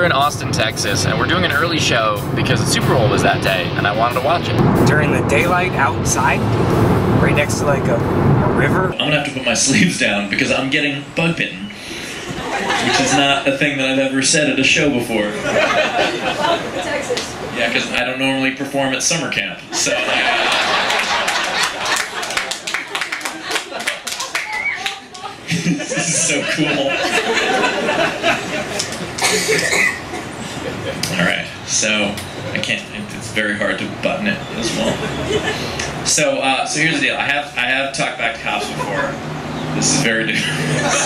we're in Austin, Texas, and we're doing an early show because the Super Bowl was that day, and I wanted to watch it. During the daylight outside, right next to like a river. I'm gonna have to put my sleeves down because I'm getting bug bitten, which is not a thing that I've ever said at a show before. Texas. Yeah, because I don't normally perform at summer camp, so. This is so cool. Alright, so I can't, it's very hard to button it as well. So here's the deal. I have talked back to cops before. This is very different.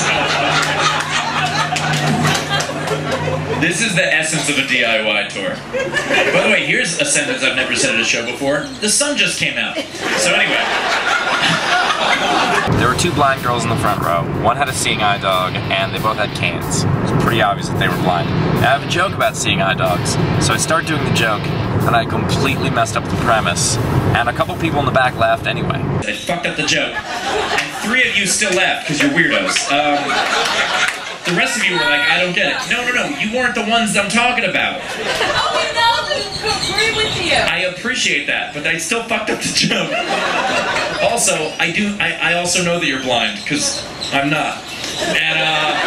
This is the essence of a DIY tour. By the way, here's a sentence I've never said at a show before. The sun just came out. So anyway. There were two blind girls in the front row. One had a seeing eye dog, and they both had canes. It was pretty obvious that they were blind. And I have a joke about seeing eye dogs, so I start doing the joke, and I completely messed up the premise. And a couple people in the back laughed anyway. I fucked up the joke, and 3 of you still laughed because you're weirdos. The rest of you were like, I don't get it. No, you weren't the ones I'm talking about. Oh, no, I agree with you. I appreciate that, but I still fucked up the joke. Also, I also know that you're blind, because I'm not. And,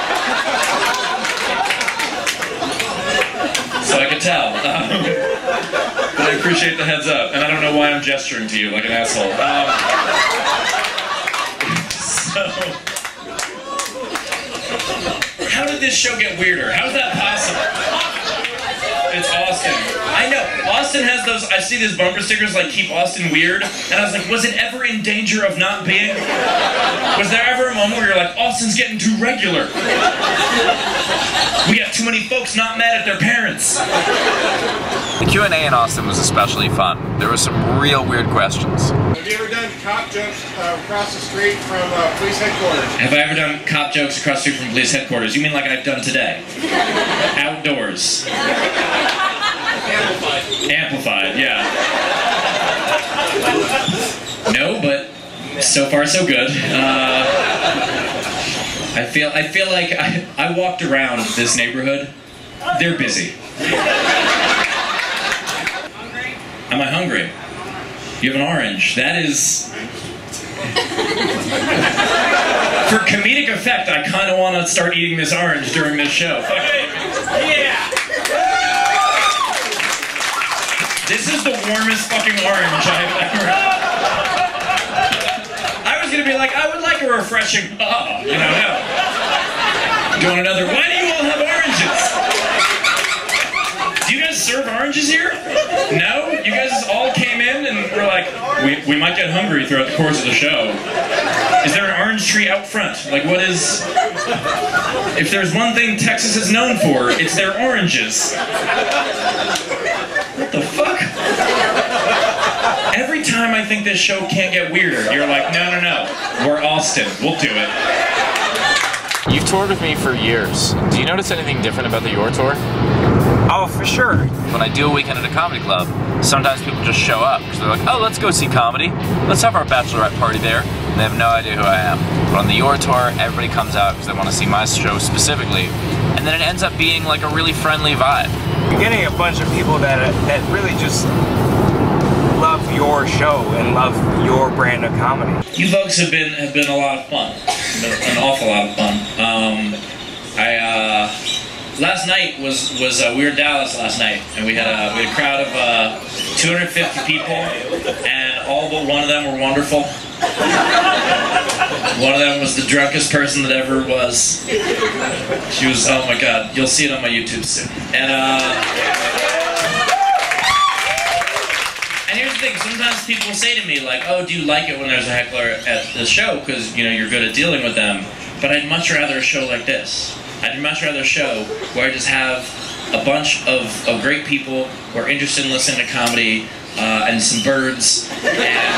so I could tell. But I appreciate the heads up, and I don't know why I'm gesturing to you like an asshole. How did this show get weirder? How is that possible? It's Austin. I know. Austin has those, I see these bumper stickers like keep Austin weird, and I was like, was it ever in danger of not being? Was there ever a moment where you're like, Austin's getting too regular? We have too many folks not mad at their parents. The Q&A in Austin was especially fun. There were some real weird questions. Have you ever done cop jokes across the street from police headquarters? Have I ever done cop jokes across the street from police headquarters? You mean like I've done today? Outdoors. Amplified, yeah. No, but so far so good. I feel like I walked around this neighborhood. They're busy. Am I hungry? You have an orange. That is... For comedic effect, I kind of want to start eating this orange during this show. Fuck it. Yeah! This is the warmest fucking orange I've ever had. I was gonna be like, I would like a refreshing, you know, no. Do you want another? Why do you all have oranges? Do you guys serve oranges here? No? You guys all came in and were like, we might get hungry throughout the course of the show. Is there an orange tree out front? Like, what is... If there's one thing Texas is known for, it's their oranges. What the fuck? Every time I think this show can't get weirder, you're like, no, we're Austin, we'll do it. You've toured with me for years. Do you notice anything different about the Your Tour? Oh, for sure. When I do a weekend at a comedy club, sometimes people just show up because they're like, oh, let's go see comedy. Let's have our bachelorette party there. And they have no idea who I am. But on the Your Tour, everybody comes out because they want to see my show specifically. And then it ends up being like a really friendly vibe. You're getting a bunch of people that really just love your show and love your brand of comedy. You folks have been a lot of fun. An awful lot of fun. Last night was we were in Dallas last night, and we had a crowd of 250 people, and all but one of them were wonderful. One of them was the drunkest person that ever was. She was, oh my god, you'll see it on my YouTube soon. And here's the thing, sometimes people say to me like, oh, do you like it when there's a heckler at the show because, you know, you're good at dealing with them, but I'd much rather a show like this. I'd much rather a show where I just have a bunch of great people who are interested in listening to comedy and some birds and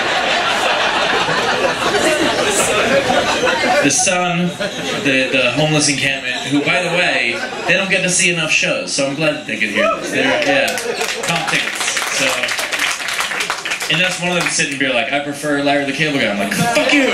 the sun, the homeless encampment, who, by the way, they don't get to see enough shows, so I'm glad that they could hear this. Yeah, comp tickets. So And that's one of them sitting here like, I prefer Larry the Cable Guy. I'm like, fuck you!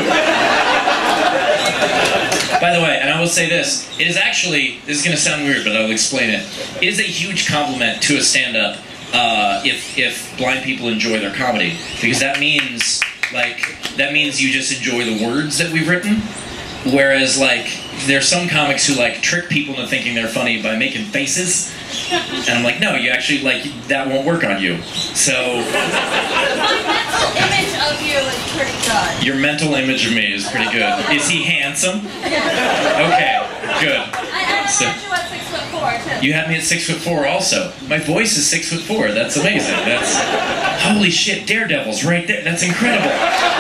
By the way, and I will say this, it is actually, this is going to sound weird, but I'll explain it. It is a huge compliment to a stand-up if blind people enjoy their comedy. Because that means you just enjoy the words that we've written. Whereas, like, there's some comics who, like, trick people into thinking they're funny by making faces. And I'm like, no, you actually, like, that won't work on you. So... My mental image of you is pretty good. Your mental image of me is pretty good. Is he handsome? Okay, good. I had you at 6'4", too. You had me at 6'4" also. My voice is 6'4". That's amazing. That's... Holy shit, Daredevil's right there. That's incredible.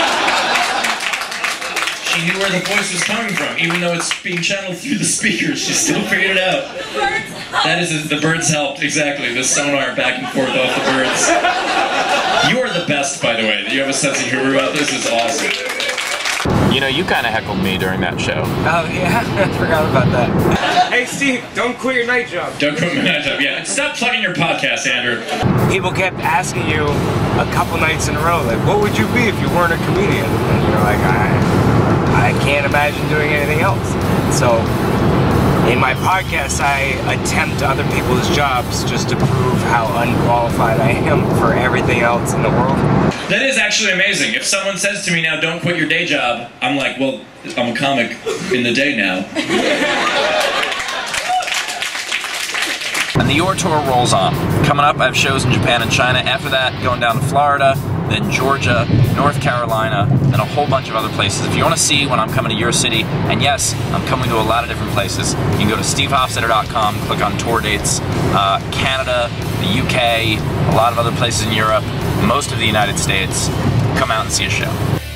She knew where the voice was coming from, even though it's being channeled through the speakers. She still figured it out. That is, the birds helped, exactly. The sonar back and forth off the birds. You are the best, by the way. You have a sense of humor about this. It's awesome. You know, you kind of heckled me during that show. Oh, yeah, I forgot about that. Hey, Steve, don't quit your night job. Don't quit my night job, yeah. Stop plugging your podcast, Andrew. People kept asking you a couple nights in a row, like, what would you be if you weren't a comedian? And you're like, I can't imagine doing anything else. So, in my podcast, I attempt other people's jobs just to prove how unqualified I am for everything else in the world. That is actually amazing. If someone says to me now, don't quit your day job, I'm like, well, I'm a comic in the day now. And the Your Tour rolls on. Coming up, I have shows in Japan and China. After that, going down to Florida, then Georgia, North Carolina, and a whole bunch of other places. If you want to see when I'm coming to your city, and yes, I'm coming to a lot of different places, you can go to stevehofstetter.com, click on tour dates. Canada, the UK, a lot of other places in Europe, most of the United States. Come out and see a show.